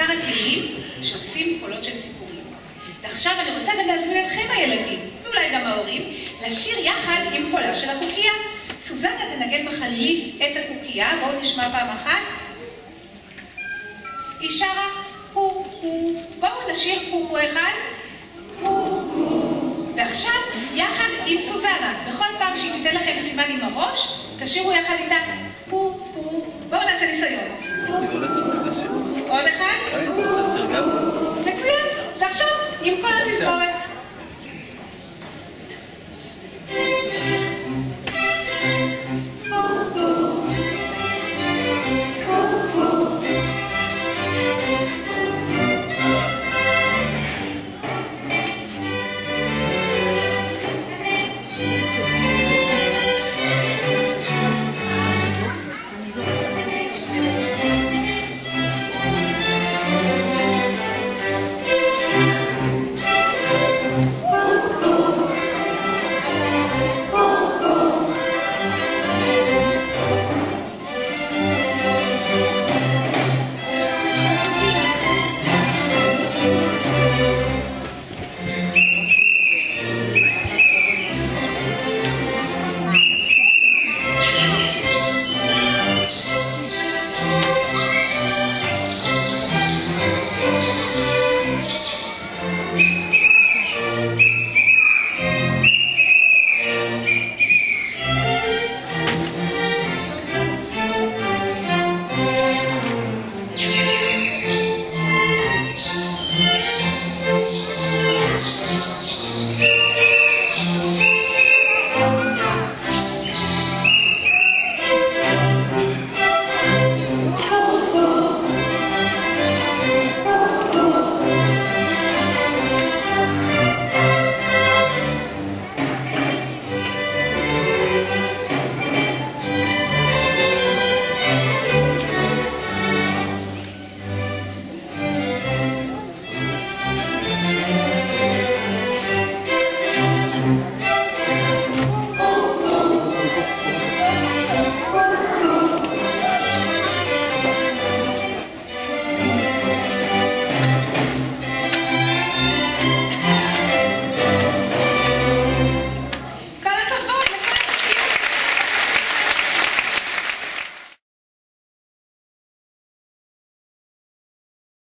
רגילים שעושים קולות של ציפורים. ועכשיו אני רוצה גם להזמין אתכם הילדים, ואולי גם ההורים, לשיר יחד עם קולה של הקוקייה. סוזנה תנגן בחלילית את הקוקייה, בואו נשמע פעם אחת. היא שרה קוקו, בואו נשיר קוקו אחד. קוקו. ועכשיו יחד עם סוזנה, בכל פעם שהיא תיתן לכם סימן עם הראש, תשירו יחד איתה קוקו. בואו נעשה ניסיון. עוד אחד. מצוין. ועכשיו עם כל התזמורת.